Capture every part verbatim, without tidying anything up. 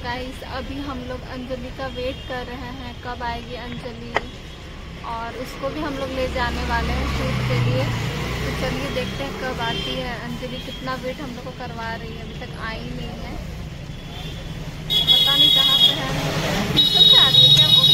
Guys अभी हम लोग अंजलि का वेट कर रहे हैं कब आएगी अंजलि, और उसको भी हम लोग ले जाने वाले हैं शूट के लिए। तो चलिए देखते हैं कब आती है अंजलि। कितना वेट हम लोग को करवा रही है, अभी तक आई नहीं है। पता नहीं कहाँ पे है। ट्यूशन से आ रही है क्या वो?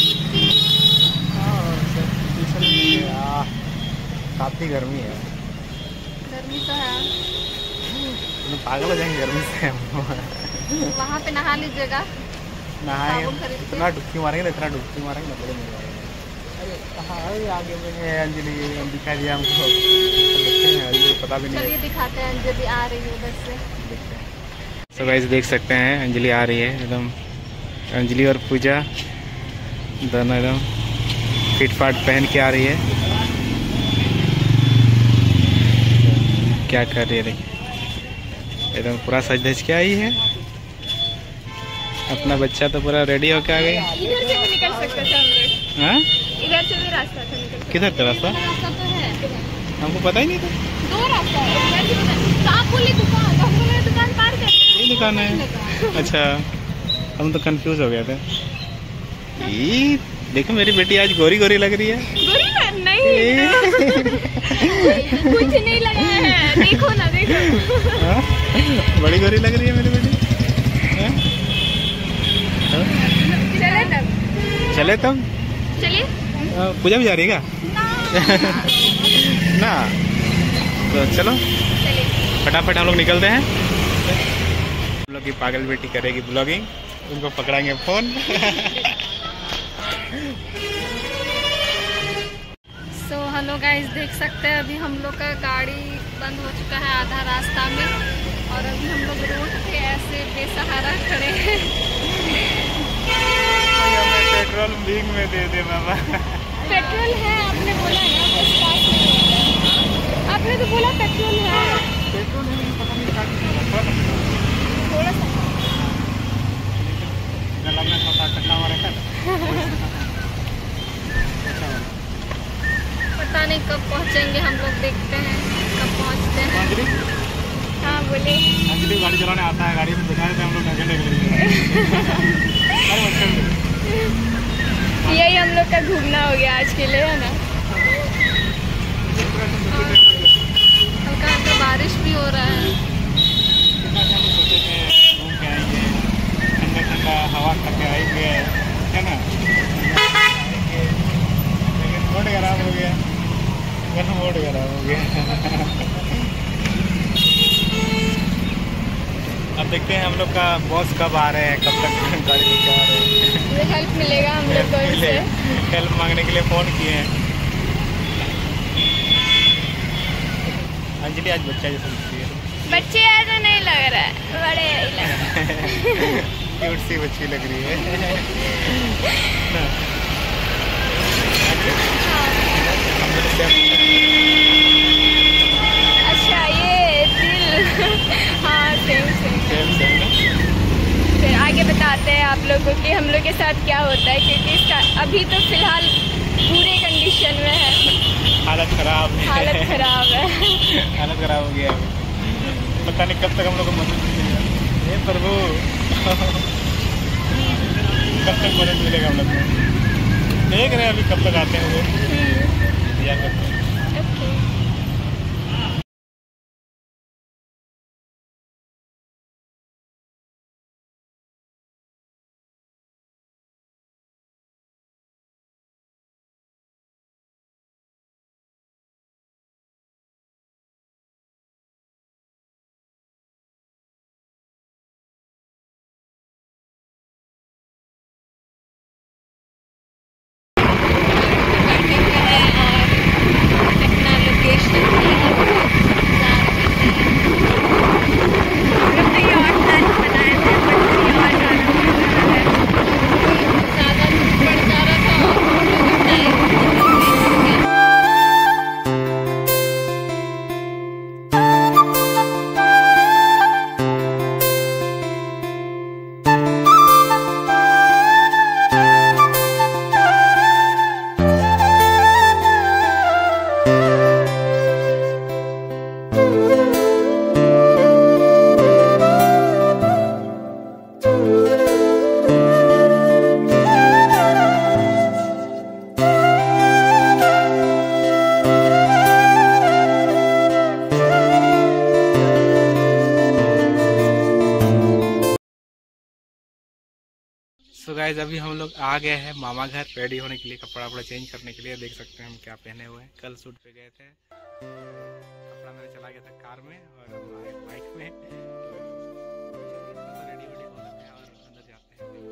हाँ, काफी गर्मी है। गर्मी तो है, पागल हो जाएंगे गर्मी से। वहाँ पे नहा लीजिएगा। नहाए इतना डुबकी मारेंगे, इतना डुबकी मारेंगे ना बड़े मजा आएगा। अरे कहाँ है आगे में है अंजलि, दिखा दिया हमको। देखते हैं अंजलि पता भी नहीं। चलिए दिखाते हैं अंजलि आ रही है उधर से। देखते हैं। सो गाइस देख सकते हैं अंजलि आ रही है एकदम। अंजलि और पूजा दोनों एकदम फिट फाट पहन के आ रही है। क्या कर रही है देखिए, एकदम पूरा सज धज के आई है। अपना बच्चा तो पूरा रेडी होके आ गई। इधर से भी निकल सकते थे हम लोग। हाँ इधर से भी रास्ता था निकल। किधर का रास्ता? रास्ता तो है, हमको पता ही नहीं था। दो रास्ता है। तो आप बोले दुकान, तो हम बोले दुकान पार कर। यही दुकान है। अच्छा हम तो कंफ्यूज हो गए थे। ये देखो मेरी बेटी आज गोरी गोरी लग रही है। गोरी नहीं, कुछ नहीं लगा है, देखो ना देखो। हाँ? बड़ी गोरी लग रही है मेरी बेटी। चले तब चले तब चलिए। पूजा भी जा रही है क्या? ना तो चलो चलिए फटाफट हम लोग निकलते हैं। हम लोग की पागल बेटी करेगी ब्लॉगिंग, उनको पकड़ाएंगे फोन। सो हेलो गाइस, देख सकते हैं अभी हम लोग का गाड़ी बंद हो चुका है आधा रास्ता में, और अभी हम लोग रोड पे ऐसे बेसहारा खड़े हैं। पेट्रोल बिंग में दे दे बाबा। पेट्रोल है आपने बोला ना, बस पास में आपने तो बोला पेट्रोल है। पेट्रोल नहीं, पता नहीं क्या थोड़ा सा थोड़ा सा गला में छोटा चक्का मारा था। पता नहीं कब पहुंचेंगे हम लोग, देखते हैं कब पहुंचते हैं। अंजलि हाँ बोले। अंजलि गाड़ी चलाने आता है, गाड़ी में बैठा रहे थे हम लोग घंटे के लिए। यही हम लोग का घूमना हो गया आज के लिए, है ना। हल्का हल्का बारिश भी हो रहा है। सोचे थे घूम के आएंगे, ठंडा ठंडा हवा खा के आएंगे, है ना। लेकिन मूड खराब हो गया, मेरा मूड खराब हो गया। अब देखते हैं हम लोग का बॉस कब आ रहे हैं, कब तक गाड़ी लेके आ रहे हैं। हेल्प मिलेगा हम लोग को इससे। हेल्प मांगने के लिए फ़ोन किए हैं। अंजलि आज बच्चा जैसा दिखती है। बच्चे ऐसा नहीं लग रहा है, बड़े ही लग रहा है। क्यूट सी बच्ची लग रही है। अच्छा ये दिल। हाँ सेम सेम सेम सेम ना। फिर आगे बताते हैं आप लोगों के हम लोग के साथ क्या होता है, क्योंकि इसका अभी तो फिलहाल बुरे कंडीशन में है। हालत खराब है। हालत खराब है। हालत खराब हो गया है। पता नहीं कब तक हम लोग को मदद मिलेगा। हे प्रभु कब तक मदद मिलेगा हम लोग को। देख रहे हैं अभी कब तक आते हैं वो दिया करते हैं। सो गाइस अभी हम लोग आ गए हैं मामा घर रेडी होने के लिए, कपड़ा वपड़ा चेंज करने के लिए। देख सकते हैं हम क्या पहने हुए हैं। कल शूट पे गए थे, कपड़ा मेरा चला गया था कार में और हम आए बाइक में। तो रेडी वेडी हो लेते हैं और अंदर जाते हैं।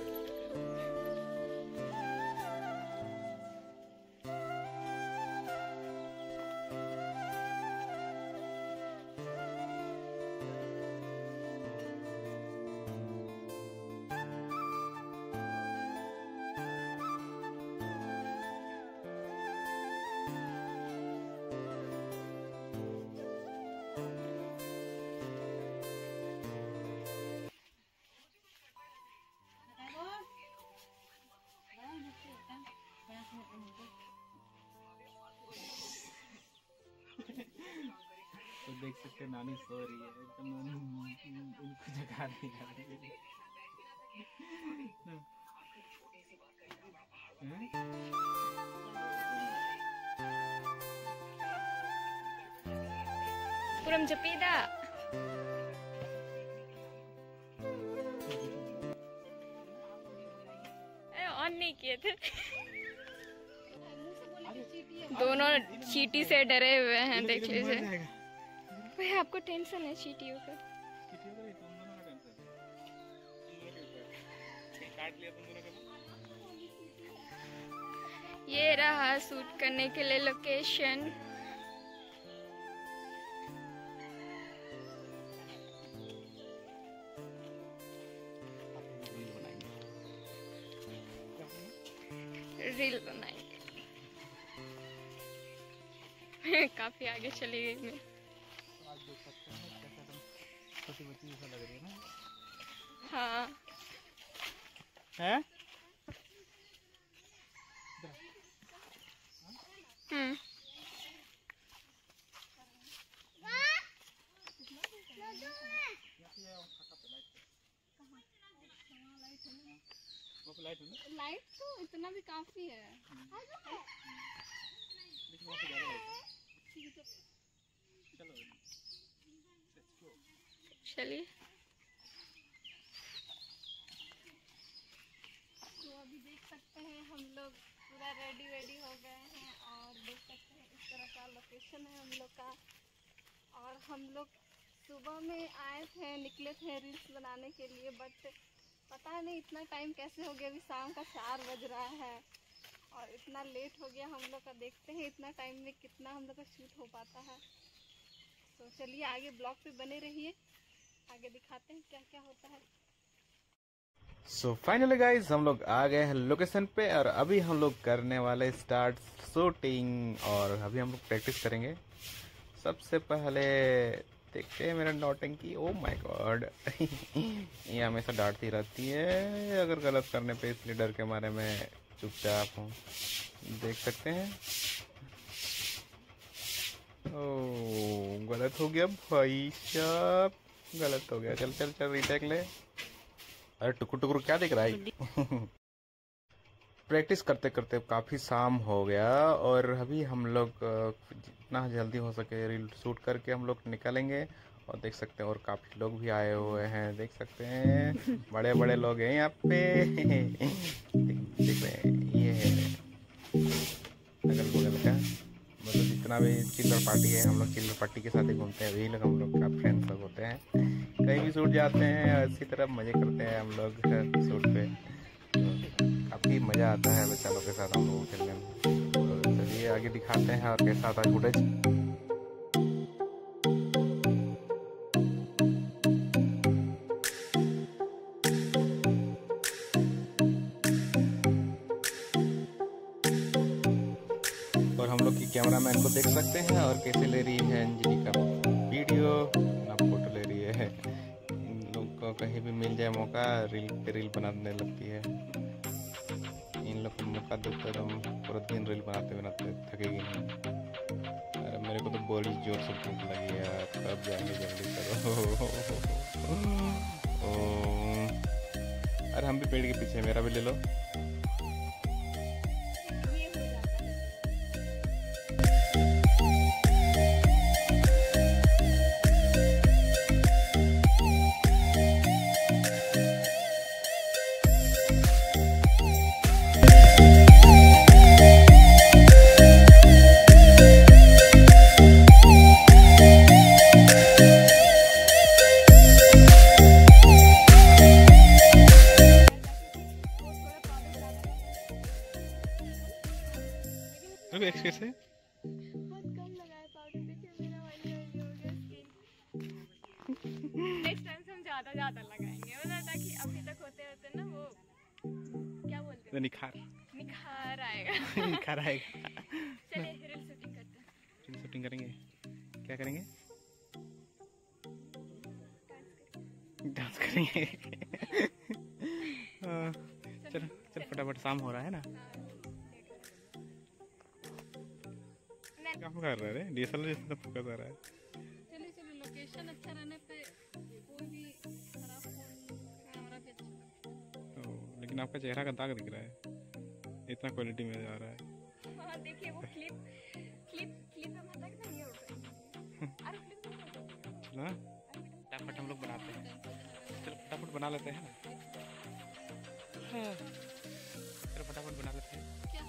तो देख सकते हैं नानी सो रही है, एकदम उनको जगा दी जा रही है। पूरम जपीदा ऑन नहीं किए थे। दोनों चींटी से डरे हुए हैं, देख लीजिए। भाई आपको टेंशन है चींटियों का? ये रहा शूट करने के लिए लोकेशन। रील बनाएंगे। काफी आगे चली गई मैं। आज देख सकते हैं कैसा एकदम छोटी बच्ची जैसा लग रही है ना। हाँ है? हम्म लाइट तो इतना भी काफी है। चलिए तो अभी देख सकते हैं हम लोग पूरा रेडी वेडी हो गए हैं और देख सकते हैं इस तरह का लोकेशन है हम लोग का। और हम लोग सुबह में आए थे, निकले थे रील्स बनाने के लिए, बट पता नहीं इतना टाइम कैसे हो गया। अभी शाम का चार बज रहा है और इतना लेट हो गया हम लोग का। देखते हैं इतना टाइम में कितना हम लोग का शूट हो पाता है। तो चलिए आगे ब्लॉग पे बने रहिए, आगे दिखाते हैं क्या क्या होता है। सो फाइनली गाइज हम लोग आ गए हैं लोकेशन पे और अभी हम लोग करने वाले स्टार्ट शूटिंग। और अभी हम लोग प्रैक्टिस करेंगे। सबसे पहले देखते हैं मेरा नौटंकी। ओ माय गॉड ये हमेशा डांटती रहती है अगर गलत करने पे, इसलिए डर के मारे मैं चुपचाप हूँ। देख सकते हैं। ओ गलत हो गया भाई साहब, गलत हो गया। चल चल चल रीटेक ले। अरे टुकुर टुकुर क्या दिख रहा है? प्रैक्टिस करते करते काफ़ी शाम हो गया और अभी हम लोग जितना जल्दी हो सके रील शूट करके हम लोग निकलेंगे। और देख सकते हैं और काफ़ी लोग भी आए हुए हैं, देख सकते हैं बड़े बड़े लोग हैं यहाँ पे। देख रहे हैं ये है अगल बगल का, मतलब जितना भी चिल्लर पार्टी है हम लोग चिल्लर पार्टी के साथ ही घूमते हैं। वही लोग हम लोग का फ्रेंड्स सब होते हैं, कहीं भी शूट जाते हैं इसी तरह मज़े करते हैं हम लोग शूट पे। काफ़ी मज़ा आता है बच्चों के साथ हम लोग खेलने में। तो चलिए आगे दिखाते हैं और कैसा आता है फुटेज। और हम लोग की कैमरामैन को देख सकते हैं और कैसे ले रही है अंजलि का वीडियो, ना फोटो ले रही है। इन लोग को कहीं भी मिल जाए मौका रील पे रील बनाने लगती है। इन लोग को मौका देते तो हम पूरा दिन रील बनाते बनाते थकेगी नहीं। अरे मेरे को तो बड़ी जोर से भूख लगी है, कब जाएंगे जल्दी करो। अरे हम भी पेड़ के पीछे, मेरा भी ले लो। था कि अभी तक होते होते ना वो क्या बोलते हैं, निखार निखार आएगा। निखार आएगा। चलिए रील शूटिंग करते हैं। रील शूटिंग करेंगे, क्या करेंगे? डांस करेंगे। चलो चल फटाफट, शाम हो रहा है ना। क्या कर रहा है? डीएसएलआर से तो फोकस आ रहा है। चलिए चलिए, लोकेशन अच्छा रहने पे कोई भी खराब कैमरा भी अच्छा लगता है। लेकिन आपका चेहरा का दाग दिख रहा है, इतना क्वालिटी में जा रहा है। हाँ देखिए वो क्लिप क्लिप क्लिप में मतलब कि नहीं होगा। अरे क्लिप ना फटाफट हम लोग बनाते हैं। चलो फटाफट बना लेते हैं ना। चलो फटाफट बना लेते हैं। क्या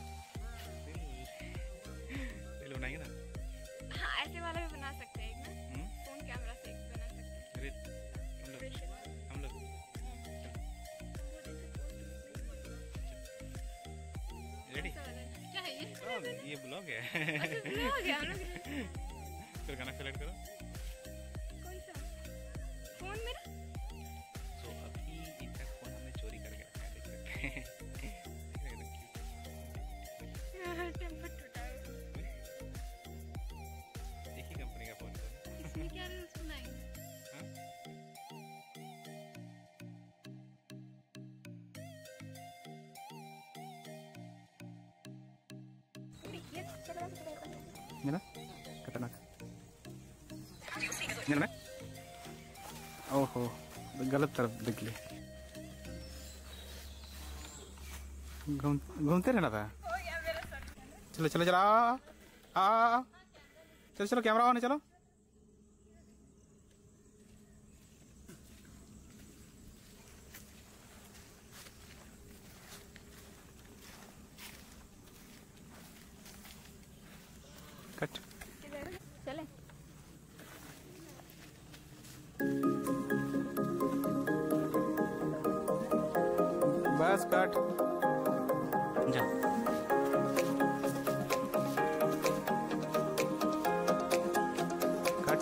रील बनाएंगे ना? हाँ ऐसे वाला भी बना सकते हैं ना, फोन कैमरा से एक बना सकते हैं। रील हम लोग हम लोग रेडी? क्या है ये? ये ब्लॉग है। अच्छा ब्लॉग है हम लोग। फिर गाना सेलेक्ट करो। कौन सा फोन मेरा? तो अभी इनका फोन हमने चोरी करके रखा है, देख सकते हैं। टेम्पर टूटा है। एक ही कंपनी का फोन है। इसमें क्या रील्स बनाएंगे? हाँ? मेरा खतरनाक मेरा ओहो गलत तरफ देख ले, घूम घूमते रहना था। चलो चलो चलो आ आ चलो चलो कैमरा ऑन है, चलो कट। चले बस कट जा। कट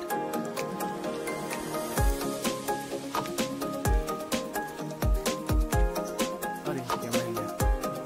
अरे कैमरा हिल गया।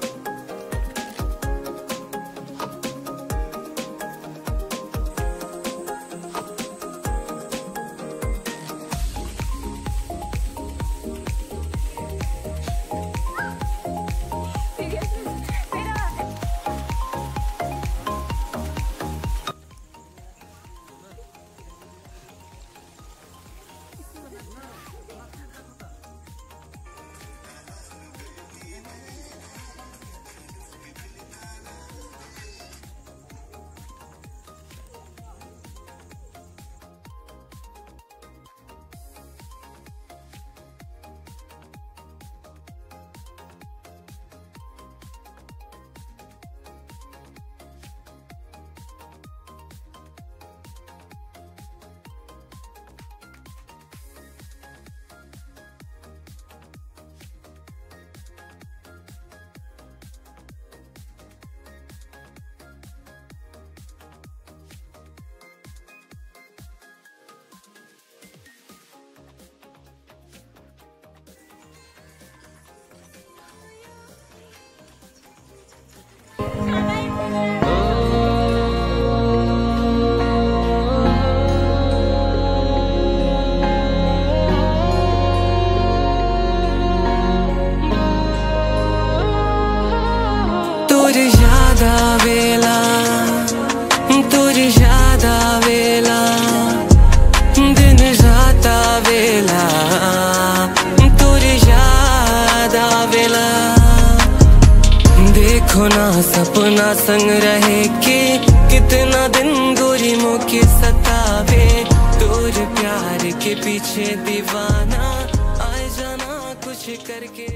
देखो ना सपना संग रहे के कितना दिन गोरी मोके सतावे, तोर प्यार के पीछे दीवाना आ जाना कुछ करके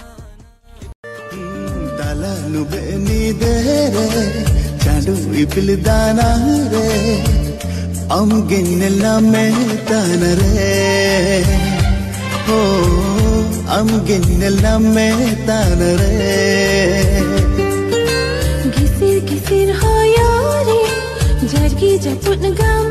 बहाना। ताला नुबेनी दे रे चांदू इपिलदाना रे अम गिन्नला में ताना रे हो अम गिन्नला में ताना रे गिसिर गिसिर हो यारी जरगी जपुन गाँव